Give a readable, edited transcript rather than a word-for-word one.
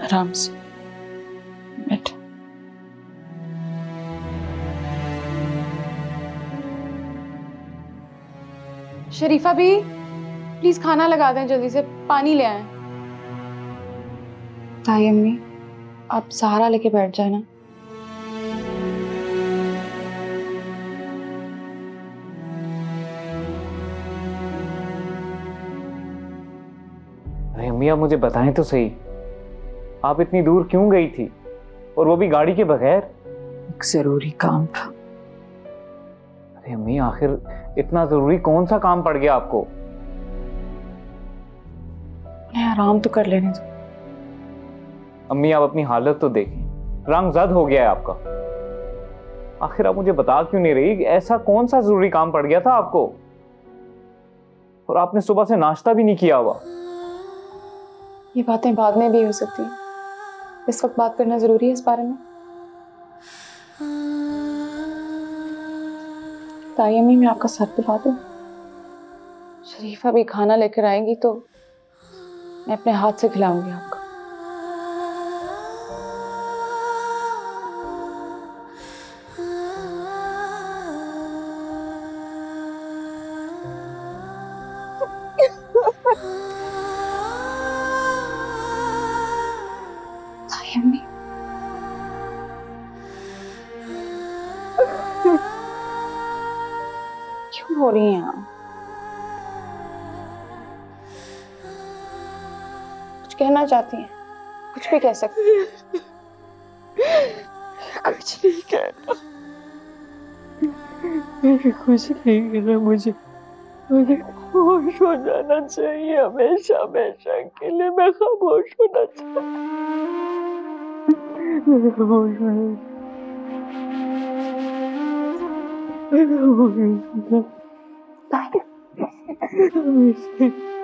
आराम से बैठ। शरीफा भी प्लीज खाना लगा दें, जल्दी से पानी ले आए। ताई अम्मी आप सहारा लेके बैठ जाए ना। अरे अम्मी आप मुझे बताएं तो सही, आप इतनी दूर क्यों गई थी और वो भी गाड़ी के बगैर? एक जरूरी काम था। अरे अम्मी आखिर इतना जरूरी कौन सा काम पड़ गया आपको? उन्हें आराम तो कर लेने दो। अम्मी आप अपनी हालत तो देखें, रंगजद हो गया है आपका। आखिर आप मुझे बता क्यों नहीं रही, ऐसा कौन सा जरूरी काम पड़ गया था आपको? और आपने सुबह से नाश्ता भी नहीं किया हुआ। ये बातें बाद में भी हो सकती हैं, इस वक्त बात करना जरूरी है इस बारे में। ताई अम्मी मैं आपका सर दबा दूं? शरीफा भी खाना लेकर आएंगी तो मैं अपने हाथ से खिलाऊंगी आपको। ताई अम्मी क्यों हो रही हैं आप? कुछ कहना चाहती हैं, कुछ भी कह सकती हैं। कुछ नहीं कहना, कुछ नहीं कहना। मुझे खामोश हो जाना चाहिए, हमेशा हमेशा के लिए मैं खामोश होना चाहिए। मैं खामोश होना ताई